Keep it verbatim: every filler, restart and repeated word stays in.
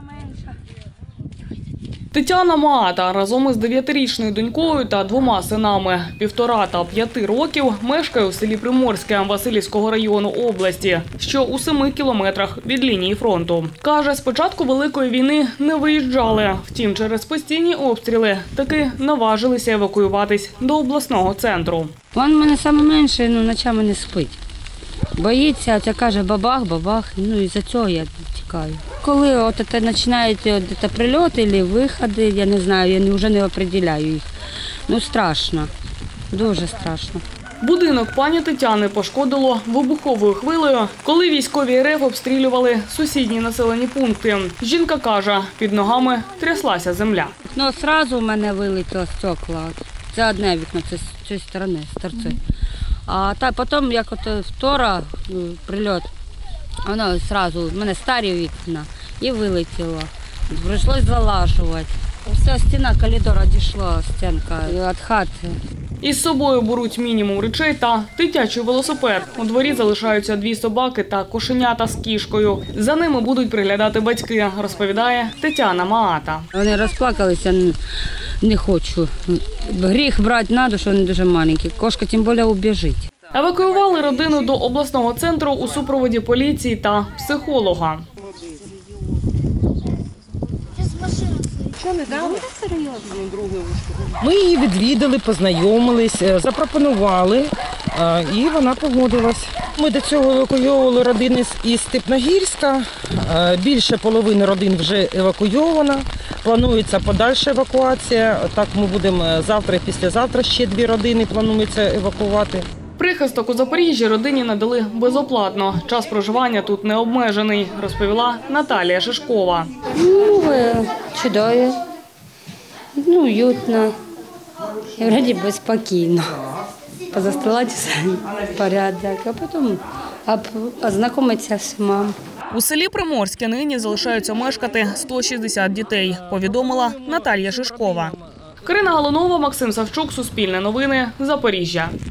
Тетяна Маата разом із дев'ятирічною донькою та двома синами півтора та п'яти років мешкає у селі Приморське Василівського району області, що у семи кілометрах від лінії фронту. Каже, з початку Великої війни не виїжджали. Втім, через постійні обстріли таки наважилися евакуюватись до обласного центру. Він в мене найменший, ну, ночами не спить. Боїться, це каже бабах, бабах, ну і за цього я тікаю. Коли от це починають от прильоти або виходи, я не знаю, я вже не определяю їх. Ну страшно, дуже страшно. Будинок пані Тетяни пошкодило вибуховою хвилею, коли військові РФ обстрілювали сусідні населені пункти. Жінка каже, під ногами тряслася земля. Ну, одразу в мене вилетіло стекла. Це одне вікно, це з цієї сторони, з торцю. А та потім, як от втора прильот, воно одразу, в мене старі вікна, і вилетіло. Прийшлося залажувати. Вся стіна коридора дійшла, стінка від хати. Із собою беруть мінімум речей та дитячий велосипед. У дворі залишаються дві собаки та кошенята з кішкою. За ними будуть приглядати батьки, розповідає Тетяна Маата. Вони розплакалися, не хочу. Гріх брати на душу, вони дуже маленькі. Кошка тим більше убіжить. Евакуювали родину до обласного центру у супроводі поліції та психолога. Ми її відвідали, познайомились, запропонували, і вона погодилась. Ми до цього евакуйовували родини із Степногірська. Більше половини родин вже евакуйовано. Планується подальша евакуація. Так ми будемо завтра і післязавтра ще дві родини планується евакувати. Прихисток у Запоріжжі родині надали безоплатно. Час проживання тут не обмежений, розповіла Наталія Шишкова. Ну, чудово, ну, уютно, і вроді би спокійно. Позастилатися порядок, а потім ознайомитися з мамою. У селі Приморське нині залишаються мешкати сто шістдесят дітей, повідомила Наталія Шишкова. Карина Галунова, Максим Савчук, Суспільне новини, Запоріжжя.